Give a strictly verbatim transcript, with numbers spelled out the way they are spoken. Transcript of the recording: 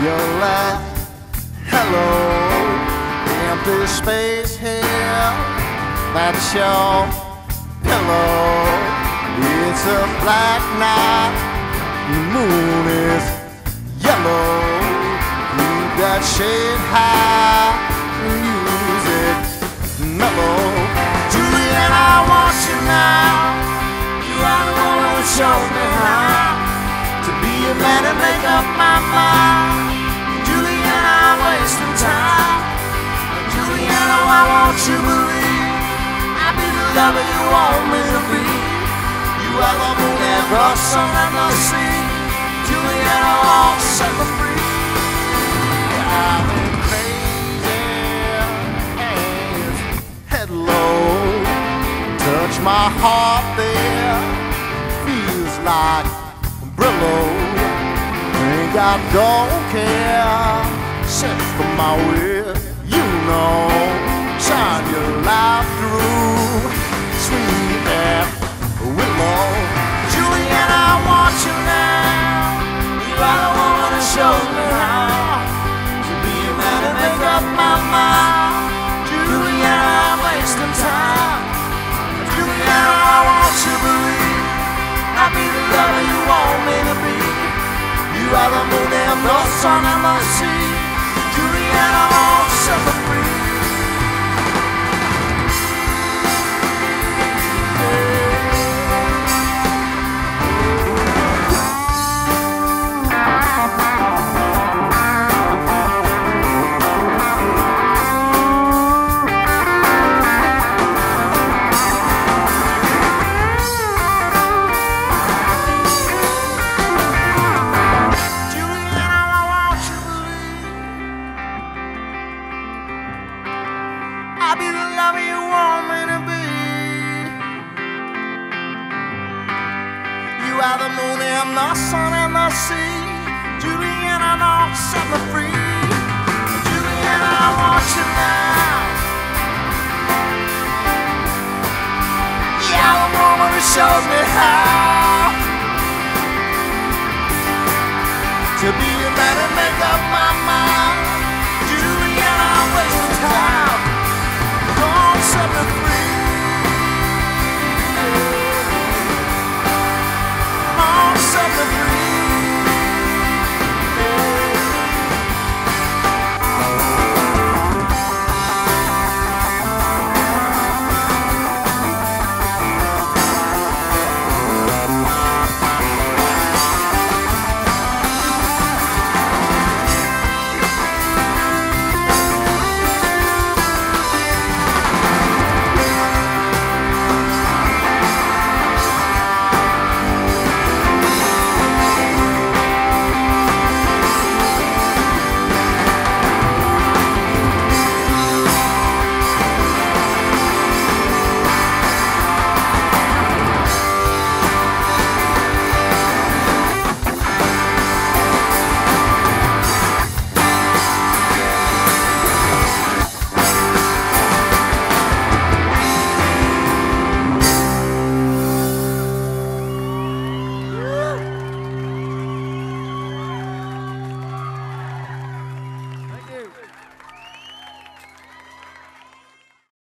You laugh, hello, empty space here. That's your pillow. It's a black night, the moon is yellow. Keep that shade high, music mellow. Julianna, I want you now. You are the one who shows me how to be a man and make up my mind. Julianna, I'm wasting time. Julianna, I want you to believe I'll be the lover you want me to be. You are the moon and the sun and the sea. Julianna, I'll set me free. I've been crazy hands, head low, touch my heart there, feels like Brillo. Think I don't care, set for my will, you know, shine your light through, sweet air, willow. Julianna, I want you now. You are the woman that shows me how to be a man and make up my mind. Julianna, I'm wasting time. Julianna, I want you to believe I'll be the lover you want me to be. You are the moon and the sun and the sea. Julianna, I'll set me free. I'll be the lover you want me to be. You are the moon and the sun and the sea. Julianna, don't set me free. Julianna, I want you now. You're the woman who shows me how